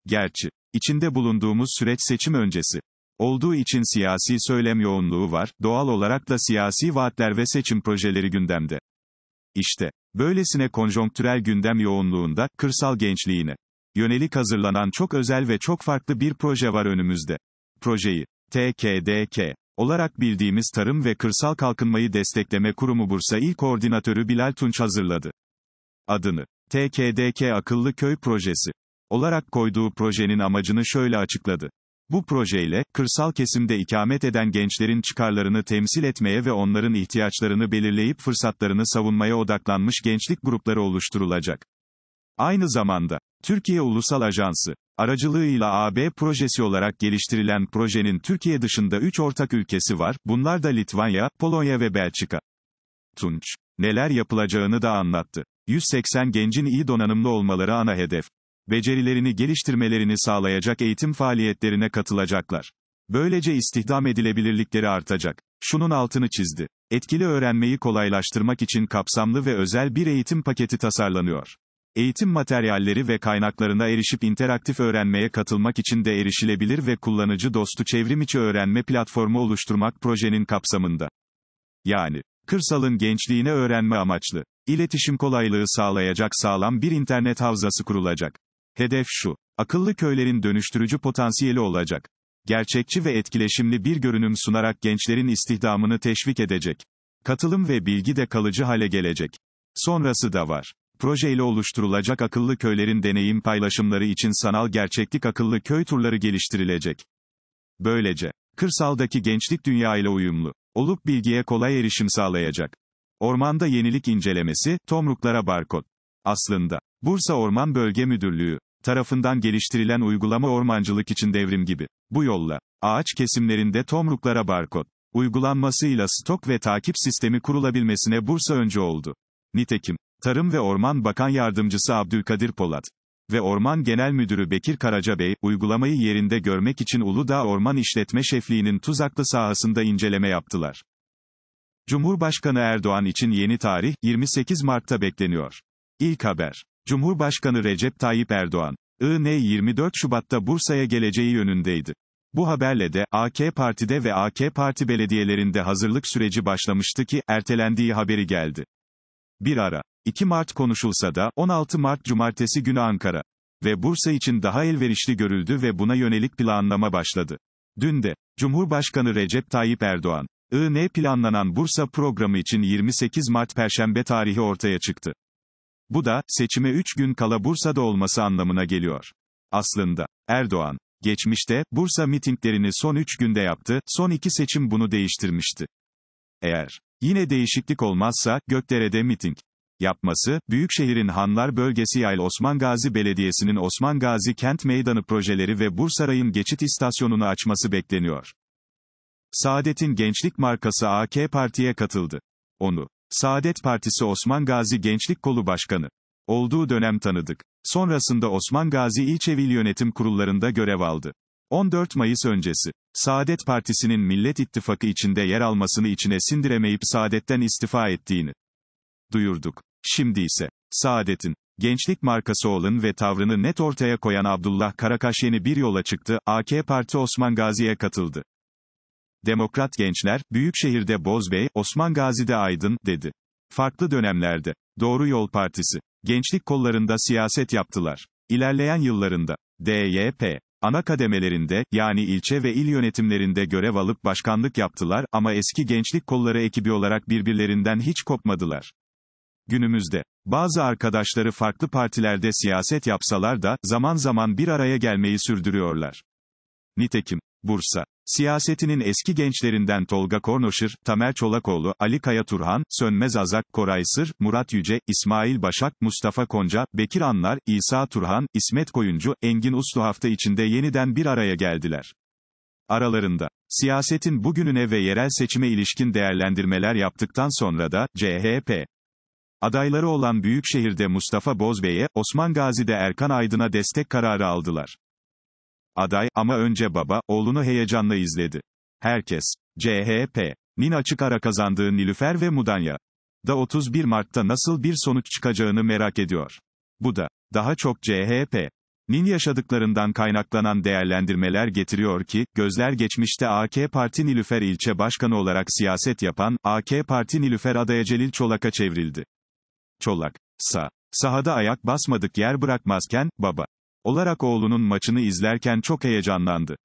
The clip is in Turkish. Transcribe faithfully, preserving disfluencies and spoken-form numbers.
Gerçi, içinde bulunduğumuz süreç seçim öncesi olduğu için siyasi söylem yoğunluğu var, doğal olarak da siyasi vaatler ve seçim projeleri gündemde. İşte, böylesine konjonktürel gündem yoğunluğunda, kırsal gençliğine yönelik hazırlanan çok özel ve çok farklı bir proje var önümüzde. Projeyi, T K D K olarak bildiğimiz Tarım ve Kırsal Kalkınmayı Destekleme Kurumu Bursa İl Koordinatörü Bilal Tunç hazırladı. Adını, T K D K Akıllı Köy Projesi olarak koyduğu projenin amacını şöyle açıkladı. Bu projeyle, kırsal kesimde ikamet eden gençlerin çıkarlarını temsil etmeye ve onların ihtiyaçlarını belirleyip fırsatlarını savunmaya odaklanmış gençlik grupları oluşturulacak. Aynı zamanda, Türkiye Ulusal Ajansı aracılığıyla A B projesi olarak geliştirilen projenin Türkiye dışında üç ortak ülkesi var, bunlar da Litvanya, Polonya ve Belçika. Tunç, neler yapılacağını da anlattı. yüz seksen gencin iyi donanımlı olmaları ana hedef. Becerilerini geliştirmelerini sağlayacak eğitim faaliyetlerine katılacaklar. Böylece istihdam edilebilirlikleri artacak. Şunun altını çizdi. Etkili öğrenmeyi kolaylaştırmak için kapsamlı ve özel bir eğitim paketi tasarlanıyor. Eğitim materyalleri ve kaynaklarına erişip interaktif öğrenmeye katılmak için de erişilebilir ve kullanıcı dostu çevrimiçi öğrenme platformu oluşturmak projenin kapsamında. Yani, kırsalın gençliğine öğrenme amaçlı, iletişim kolaylığı sağlayacak sağlam bir internet havzası kurulacak. Hedef şu, akıllı köylerin dönüştürücü potansiyeli olacak. Gerçekçi ve etkileşimli bir görünüm sunarak gençlerin istihdamını teşvik edecek. Katılım ve bilgi de kalıcı hale gelecek. Sonrası da var. Projeyle oluşturulacak akıllı köylerin deneyim paylaşımları için sanal gerçeklik akıllı köy turları geliştirilecek. Böylece, kırsaldaki gençlik dünyayla uyumlu olup bilgiye kolay erişim sağlayacak. Ormanda yenilik incelemesi, tomruklara barkod. Aslında, Bursa Orman Bölge Müdürlüğü tarafından geliştirilen uygulama ormancılık için devrim gibi. Bu yolla, ağaç kesimlerinde tomruklara barkod uygulanmasıyla stok ve takip sistemi kurulabilmesine Bursa öncü oldu. Nitekim, Tarım ve Orman Bakan Yardımcısı Abdülkadir Polat ve Orman Genel Müdürü Bekir Karacabey, uygulamayı yerinde görmek için Uludağ Orman İşletme Şefliği'nin Tuzaklı sahasında inceleme yaptılar. Cumhurbaşkanı Erdoğan için yeni tarih, yirmi sekiz Mart'ta bekleniyor. İlk haber. Cumhurbaşkanı Recep Tayyip Erdoğan, I N yirmi dört Şubat'ta Bursa'ya geleceği yönündeydi. Bu haberle de, A K Parti'de ve A K Parti belediyelerinde hazırlık süreci başlamıştı ki, ertelendiği haberi geldi. Bir ara, iki Mart konuşulsa da, on altı Mart Cumartesi günü Ankara ve Bursa için daha elverişli görüldü ve buna yönelik planlama başladı. Dün de, Cumhurbaşkanı Recep Tayyip Erdoğan, I N planlanan Bursa programı için yirmi sekiz Mart Perşembe tarihi ortaya çıktı. Bu da, seçime üç gün kala Bursa'da olması anlamına geliyor. Aslında, Erdoğan, geçmişte, Bursa mitinglerini son üç günde yaptı, son iki seçim bunu değiştirmişti. Eğer, yine değişiklik olmazsa, Gökdere'de miting yapması, Büyükşehir'in Hanlar Bölgesi Yayl Osman Gazi Belediyesi'nin Osman Gazi Kent Meydanı projeleri ve Bursaray'ın geçit istasyonunu açması bekleniyor. Saadet'in gençlik markası A K Parti'ye katıldı. Onu, Saadet Partisi Osman Gazi Gençlik Kolu Başkanı olduğu dönem tanıdık. Sonrasında Osman Gazi İlçe İl Yönetim Kurullarında görev aldı. on dört Mayıs öncesi, Saadet Partisi'nin Millet İttifakı içinde yer almasını içine sindiremeyip Saadet'ten istifa ettiğini duyurduk. Şimdi ise, Saadet'in gençlik markası olan ve tavrını net ortaya koyan Abdullah Karakaş yeni bir yola çıktı, A K Parti Osman Gazi'ye katıldı. Demokrat gençler, Büyükşehir'de Bozbey, Osman Gazi'de Aydın, dedi. Farklı dönemlerde, Doğru Yol Partisi, gençlik kollarında siyaset yaptılar. İlerleyen yıllarında, D Y P, ana kademelerinde, yani ilçe ve il yönetimlerinde görev alıp başkanlık yaptılar, ama eski gençlik kolları ekibi olarak birbirlerinden hiç kopmadılar. Günümüzde, bazı arkadaşları farklı partilerde siyaset yapsalar da, zaman zaman bir araya gelmeyi sürdürüyorlar. Nitekim, Bursa siyasetinin eski gençlerinden Tolga Kornoşır, Tamer Çolakoğlu, Ali Kaya Turhan, Sönmez Azak, Koray Sır, Murat Yüce, İsmail Başak, Mustafa Konca, Bekir Anlar, İsa Turhan, İsmet Koyuncu, Engin Uslu hafta içinde yeniden bir araya geldiler. Aralarında, siyasetin bugününe ve yerel seçime ilişkin değerlendirmeler yaptıktan sonra da, C H P adayları olan Büyükşehir'de Mustafa Bozbey'e, Osman Gazi'de Erkan Aydın'a destek kararı aldılar. Aday, ama önce baba, oğlunu heyecanla izledi. Herkes, C H P'nin açık ara kazandığı Nilüfer ve Mudanya'da otuz bir Mart'ta nasıl bir sonuç çıkacağını merak ediyor. Bu da, daha çok C H P nin yaşadıklarından kaynaklanan değerlendirmeler getiriyor ki, gözler geçmişte A K Parti Nilüfer ilçe başkanı olarak siyaset yapan, A K Parti Nilüfer adayı Celil Çolak'a çevrildi. Çolak, sa, sahada ayak basmadık yer bırakmazken, baba olarak oğlunun maçını izlerken çok heyecanlandı.